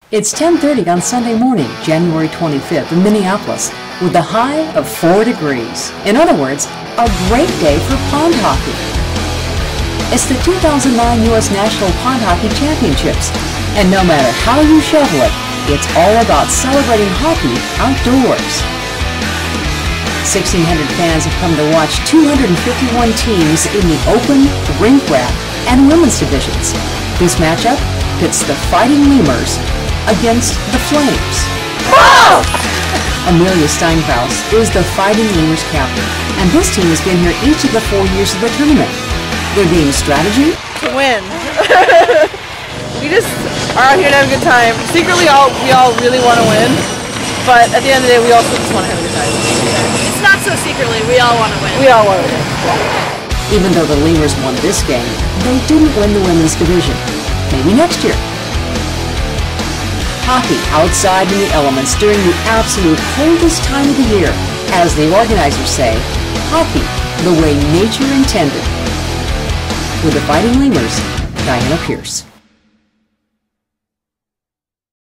It's 10:30 on Sunday morning, January 25th in Minneapolis, with a high of 4 degrees. In other words, a great day for pond hockey. It's the 2009 U.S. National Pond Hockey Championships, and no matter how you shovel it, it's all about celebrating hockey outdoors. 1,600 fans have come to watch 251 teams in the open, rink wrap, and women's divisions. This matchup pits the Fighting Lemurs against the Flames. Oh! Amelia Steinkraus is the Fighting Lemurs captain, and this team has been here each of the 4 years of the tournament. Their game strategy? To win. We just are out here to have a good time. Secretly, we all really want to win, but at the end of the day, we also just want to have a good time. It's not so secretly. We all want to win. We all want to win. Even though the Lemurs won this game, they didn't win the women's division. Maybe next year. Hockey outside in the elements during the absolute coldest time of the year. As the organizers say, hockey the way nature intended. With the Fighting Lemurs, Diana Pierce.